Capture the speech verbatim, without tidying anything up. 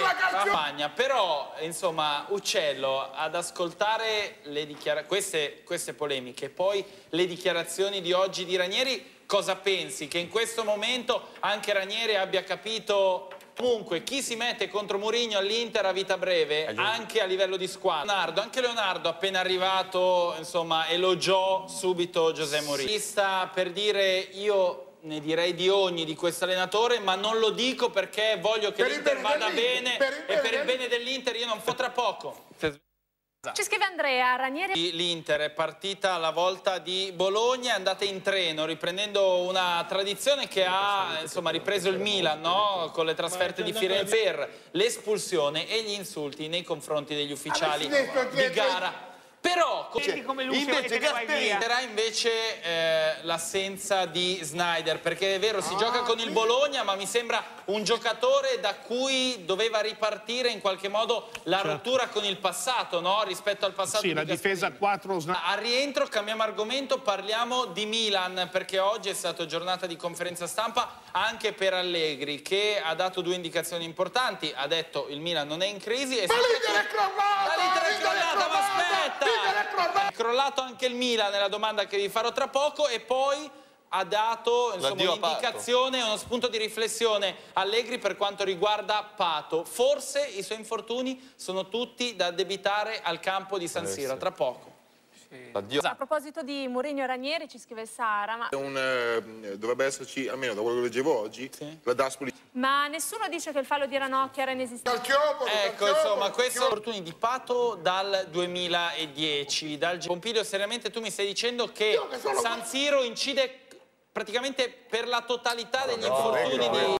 Magna, però insomma Uccello, ad ascoltare le dichiara queste, queste polemiche, poi le dichiarazioni di oggi di Ranieri, cosa pensi? Che in questo momento anche Ranieri abbia capito comunque chi si mette contro Mourinho all'Inter a vita breve, anche a livello di squadra? Leonardo, anche Leonardo appena arrivato insomma elogiò subito José Mourinho. Sta per dire io ne direi di ogni di questo allenatore, ma non lo dico perché voglio che l'Inter vada bene e per il bene dell'Inter io non fo tra poco. Ci scrive Andrea, Ranieri... L'Inter è partita alla volta di Bologna, è andata in treno riprendendo una tradizione che ha insomma ripreso il Milan, no? Con le trasferte di Firenze per l'espulsione e gli insulti nei confronti degli ufficiali di gara. Però come invece Gasperi invece eh, l'assenza di Sneijder, perché è vero si ah, gioca con il Bologna, ma mi sembra un giocatore da cui doveva ripartire in qualche modo la certo. rottura con il passato, no? Rispetto al passato. Sì, la difesa quattro. A rientro cambiamo argomento, parliamo di Milan, perché oggi è stata giornata di conferenza stampa anche per Allegri, che ha dato due indicazioni importanti. Ha detto il Milan non è in crisi e ma l'Inter è crollata, l'Inter è crollata, ma aspetta! È crollato anche il Milan nella domanda che vi farò tra poco e poi ha dato un'indicazione, uno spunto di riflessione Allegri per quanto riguarda Pato. Forse i suoi infortuni sono tutti da addebitare al campo di San Siro, tra poco. A proposito di Mourinho e Ranieri, ci scrive Sara, ma... Un, eh, dovrebbe esserci, almeno da quello che leggevo oggi, sì. la Daspoli. Ma nessuno dice che il fallo di Ranocchia era inesistente. Ecco, insomma, questi sono infortuni di Pato dal duemiladieci. Dal... Pompilio, seriamente tu mi stai dicendo che San Siro incide praticamente per la totalità degli no, infortuni no, di...